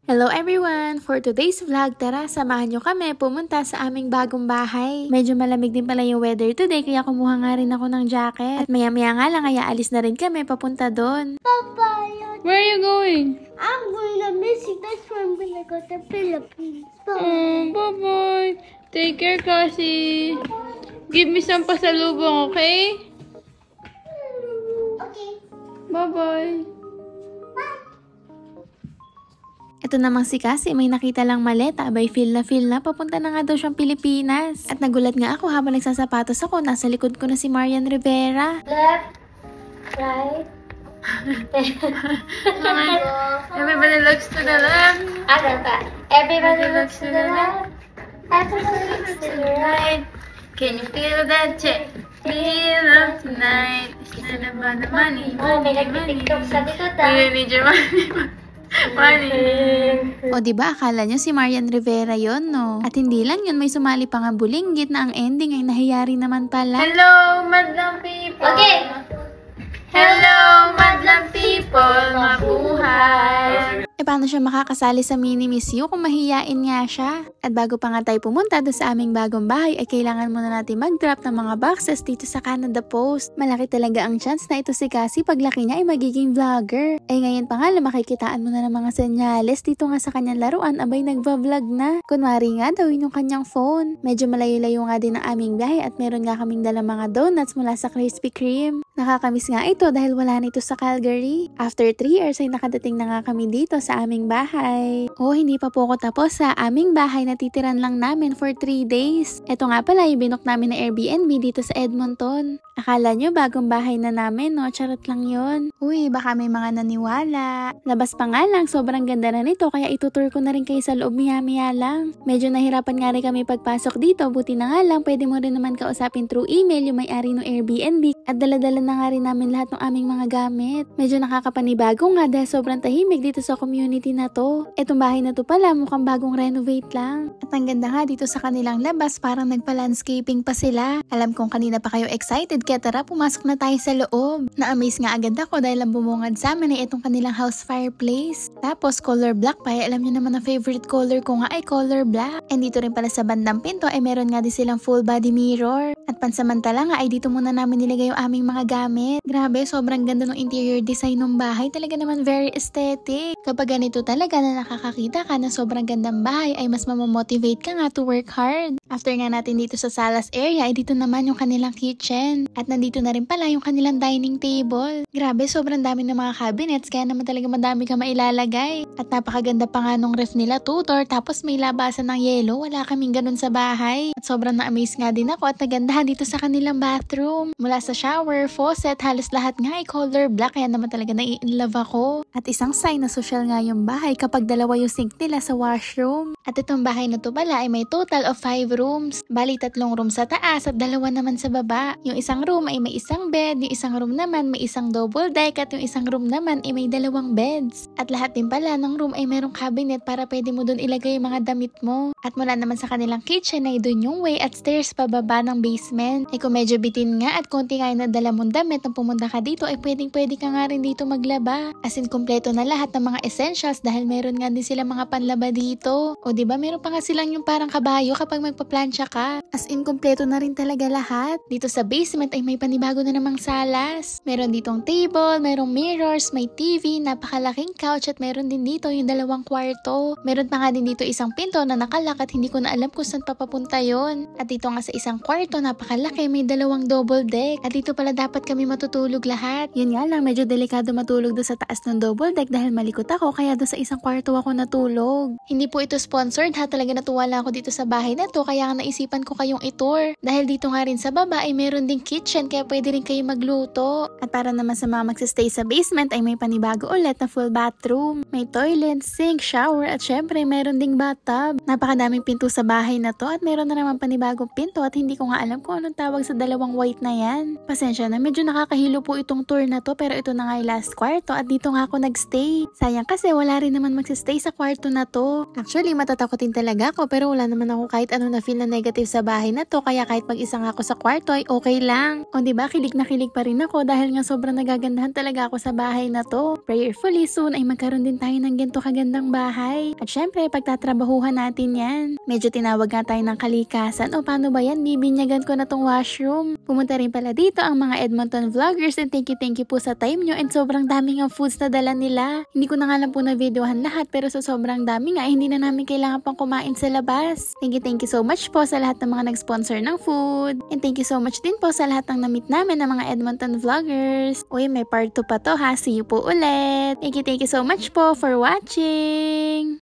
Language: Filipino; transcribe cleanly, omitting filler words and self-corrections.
Hello everyone! For today's vlog, tara samahan nyo kami pumunta sa aming bagong bahay. Medyo malamig din pala yung weather today kaya kumuha nga rin ako ng jacket. At maya-maya nga lang kaya alis na rin kami papunta doon. Papa, Where are you going? I'm going to miss you. That's why I'm going to go to Philippines. Oh, bye-bye. Take care, Cassie. Give me some pasalubong, okay? Okay. Bye-bye. Ito namang si Cassie, may nakita lang maleta, abay feel na papunta na nga daw siyang Pilipinas. At nagulat nga ako habang nagsasapatos ako, nasa likod ko na si Marian Rivera. Left, right. Everybody looks to the left. Everybody looks to the left. Everybody looks to the right. Can you feel that check? Feel love tonight. It's not about the money. Oh, may nagtitiktok sa dito We don't need your money. O diba akala nyo si Marian Rivera yon no? At hindi lang yun, may sumali pa nga bulinggit na ang ending ay nahiyari naman pala. Hello, madlang people. Okay. Hello, madlang people. Mabuhay. Paano siya makakasali sa Mini Miss You kung mahiyain nga siya? At bago pa nga tayo pumunta doon sa aming bagong bahay ay kailangan muna natin mag-drop ng mga boxes dito sa Canada Post. Malaki talaga ang chance na ito si Cassie paglaki niya ay magiging vlogger. Ay ngayon pa nga makikitaan mo na ng mga senyales dito nga sa kanyang laruan abay nagva-vlog na. Kunwari nga daw yung kanyang phone. Medyo malayo-layo nga din ang aming biyahe at meron nga kaming dalang mga donuts mula sa Krispy Kreme. Nakakamiss nga ito dahil wala nito sa Calgary. After 3 years ay nakadating na nga kami dito sa aming bahay. Oh, hindi pa po ako tapos sa aming bahay na titiran lang namin for 3 days. Ito nga pala yung binook namin na Airbnb dito sa Edmonton. Akala nyo bagong bahay na namin, no? Charot lang yon. Uy, baka may mga naniwala. Labas pa nga lang, sobrang ganda na nito kaya itutur ko na rin kayo sa loob miya-miya lang. Medyo nahirapan nga rin kami pagpasok dito, buti na nga lang pwede mo rin naman kausapin through email yung may-ari ng Airbnb at dala-dala na nga rin namin lahat ng aming mga gamit. Medyo nakakapanibago nga dahil sobrang tahimik dito sa community na to. Etong bahay na to pala mukhang bagong renovate lang. At ang ganda nga dito sa kanilang labas, parang nagpa-landscaping pa sila. Alam kong kanina pa kayo excited kaya tara pumasok na tayo sa loob. Na-amaze nga agad ako dahil ang bumungad sa amin ay itong kanilang house fireplace. Tapos color black pa, alam nyo naman na favorite color ko nga ay color black. And dito rin pala sa bandang pinto ay meron nga din silang full body mirror. At pansamantala nga ay dito muna namin nilagay yung aming mga gamit. Grabe, sobrang ganda ng interior design ng bahay. Talaga naman very aesthetic. Kapag ganito talaga na nakakakita ka na sobrang gandang bahay ay mas mamomotivate ka nga to work hard. After nga natin dito sa salas area ay dito naman yung kanilang kitchen. At nandito na rin pala yung kanilang dining table. Grabe, sobrang dami ng mga cabinets kaya naman talaga madami ka mailalagay. At napakaganda pa nga nung ref nila, tutor, tapos may labasan ng yelo. Wala kaming ganun sa bahay. At sobrang na-amaze nga din ako at nagandahan dito sa kanilang bathroom. Mula sa shower, faucet, halos lahat nga ay color black kaya naman talaga nai-inlove ako. At isang sign na social nga yung bahay kapag dalawa yung sink nila sa washroom. At itong bahay na to pala ay may total of 5 rooms. Bali 3 rooms sa taas at 2 naman sa baba. Yung isang room ay may isang bed, yung isang room naman may isang double deck at yung isang room naman ay may 2 beds. At lahat din pala ng room ay merong cabinet para pwede mo dun ilagay yung mga damit mo. At mula naman sa kanilang kitchen ay dun yung way at stairs pababa ng basement. Ay kung medyo bitin nga at konti nga yung nadala mong damit nang pumunta ka dito ay pwede ka nga rin dito maglaba. As in kompleto na lahat ng mga essentials dahil meron nga din sila mga panlaba dito. O diba meron pa nga silang yung parang kabayo kapag magpaplansya ka. As in kompleto na rin talaga lahat. Dito sa basement ay may panibago na namang salas. Meron ditong table, merong mirrors, may TV, napakalaking couch at meron din dito yung 2 kwarto. Meron pa nga din dito isang pinto na nakalak at hindi ko na alam kung saan papapunta yon. At dito nga sa isang kwarto napakalaki, may 2 double deck. At dito pala dapat kami matutulog lahat. Yun nga lang, medyo delikado matulog doon sa taas ng double deck dahil malikot ako kaya doon sa isang kwarto ako natulog. Hindi po ito sponsored ha, talaga natuwa lang ako dito sa bahay na to kaya naisipan ko kayong itour. Dahil dito nga rin sa baba ay meron ding kitchen kaya pwede rin kayo magluto. At para naman sa mga magsistay sa basement ay may panibago ulit na full bathroom. May toilet, sink, shower at syempre meron ding bathtub. Napakadaming pinto sa bahay na to at meron na naman panibagong pinto at hindi ko nga alam kung anong tawag sa 2 white na yan. Pasensya na, medyo nakakahilo po itong tour na to pero ito na nga yung last kwarto at dito nga ako nagstay. Sayang kasi wala rin naman magsistay sa kwarto na to. Actually matatakotin talaga ako pero wala naman ako kahit ano na feel na negative sa bahay na to, kaya kahit mag-isa nga ako sa kwarto ay okay lang. O diba, kilig na kilig pa rin ako dahil nga sobrang nagagandahan talaga ako sa bahay na to. Prayerfully soon ay magkaroon din tayo ng ganito kagandang bahay. At syempre, pagtatrabahuhan natin yan. Medyo tinawag nga tayo ng kalikasan. O paano ba yan? Bibinyagan ko na tong washroom. Pumunta rin pala dito ang mga Edmonton vloggers and thank you po sa time nyo and sobrang daming ang foods na dala nila. Hindi ko na nga lang po na videohan lahat pero sa sobrang dami nga hindi na namin kailangan pang kumain sa labas. Thank you so much po sa lahat ng mga nag-sponsor ng food. And thank you so much din po sa lahat ng na-meet namin ng mga Edmonton vloggers. Uy, may part 2 pa to ha. See you po ulit. Thank you so much po for watching.